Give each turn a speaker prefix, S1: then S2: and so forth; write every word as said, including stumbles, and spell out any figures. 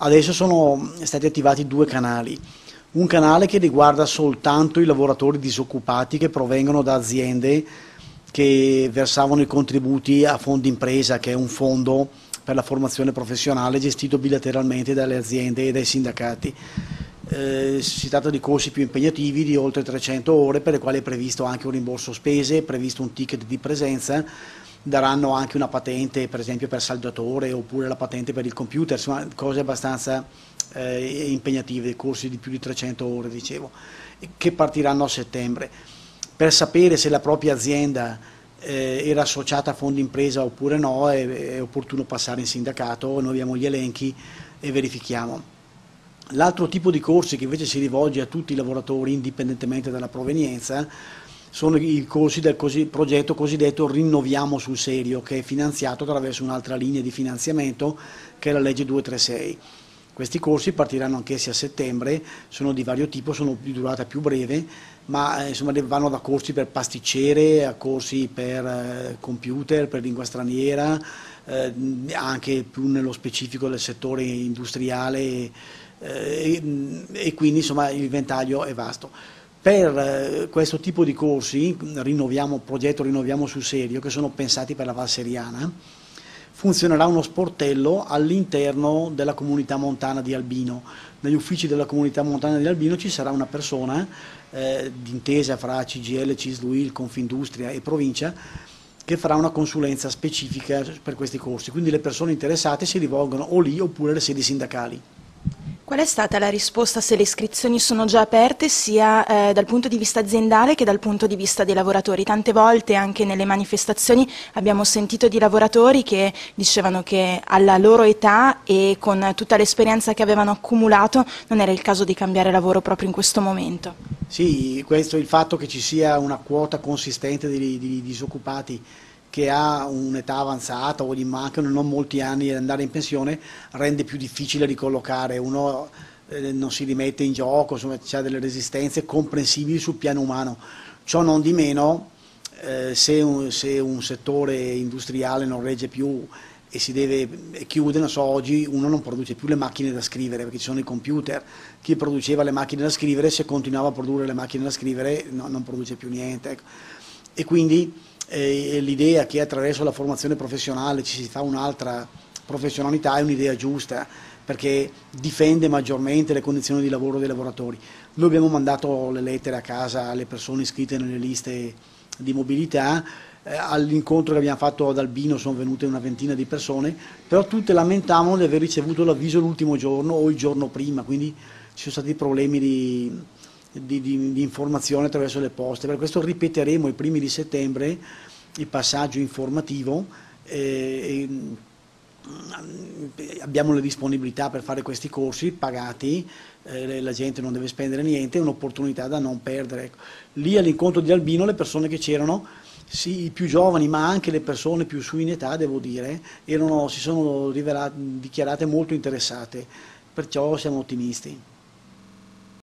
S1: Adesso sono stati attivati due canali. Un canale che riguarda soltanto i lavoratori disoccupati che provengono da aziende che versavano i contributi a Fondo Impresa, che è un fondo per la formazione professionale gestito bilateralmente dalle aziende e dai sindacati. Eh, si tratta di corsi più impegnativi di oltre trecento ore, per le quali è previsto anche un rimborso spese, è previsto un ticket di presenza, daranno anche una patente per esempio per saldatore oppure la patente per il computer, insomma cose abbastanza eh, impegnative, corsi di più di trecento ore dicevo, che partiranno a settembre. Per sapere se la propria azienda eh, era associata a Fondo Impresa oppure no è, è opportuno passare in sindacato, noi abbiamo gli elenchi e verifichiamo. L'altro tipo di corsi che invece si rivolge a tutti i lavoratori indipendentemente dalla provenienza sono i corsi del così, progetto cosiddetto Rinnoviamo sul Serio, che è finanziato attraverso un'altra linea di finanziamento che è la legge duecentotrentasei. Questi corsi partiranno anch'essi a settembre, sono di vario tipo, sono di durata più breve, ma eh, insomma vanno da corsi per pasticcere a corsi per eh, computer, per lingua straniera, eh, anche più nello specifico del settore industriale eh, e, e quindi insomma il ventaglio è vasto. Per eh, questo tipo di corsi, rinnoviamo, progetto Rinnoviamo sul Serio, che sono pensati per la Val Seriana, funzionerà uno sportello all'interno della comunità montana di Albino. Negli uffici della comunità montana di Albino ci sarà una persona eh, d'intesa fra C G I L, C I S L U I L, Confindustria e provincia che farà una consulenza specifica per questi corsi, quindi le persone interessate si rivolgono o lì oppure alle sedi sindacali.
S2: Qual è stata la risposta se le iscrizioni sono già aperte sia eh, dal punto di vista aziendale che dal punto di vista dei lavoratori? Tante volte anche nelle manifestazioni abbiamo sentito di lavoratori che dicevano che alla loro età e con tutta l'esperienza che avevano accumulato non era il caso di cambiare lavoro proprio in questo momento.
S1: Sì, questo, il fatto che ci sia una quota consistente di, di disoccupati che ha un'età avanzata o gli mancano non molti anni ad andare in pensione, rende più difficile ricollocare, uno eh, non si rimette in gioco, insomma c'è delle resistenze comprensibili sul piano umano. Ciò non di meno, eh, se, un, se un settore industriale non regge più e si deve chiudere, non so, oggi uno non produce più le macchine da scrivere perché ci sono i computer, chi produceva le macchine da scrivere se continuava a produrre le macchine da scrivere no, non produce più niente. Ecco. E quindi Eh, l'idea che attraverso la formazione professionale ci si fa un'altra professionalità è un'idea giusta perché difende maggiormente le condizioni di lavoro dei lavoratori. Noi abbiamo mandato le lettere a casa alle persone iscritte nelle liste di mobilità, eh, all'incontro che abbiamo fatto ad Albino sono venute una ventina di persone, però tutte lamentavano di aver ricevuto l'avviso l'ultimo giorno o il giorno prima, quindi ci sono stati problemi di Di, di, di informazione attraverso le poste. Per questo ripeteremo i primi di settembre il passaggio informativo e, e abbiamo le disponibilità per fare questi corsi pagati, eh, la gente non deve spendere niente, è un'opportunità da non perdere. Ecco. Lì all'incontro di Albino le persone che c'erano, sì, i più giovani ma anche le persone più su in età devo dire, erano, si sono rivelate, dichiarate molto interessate, perciò siamo ottimisti.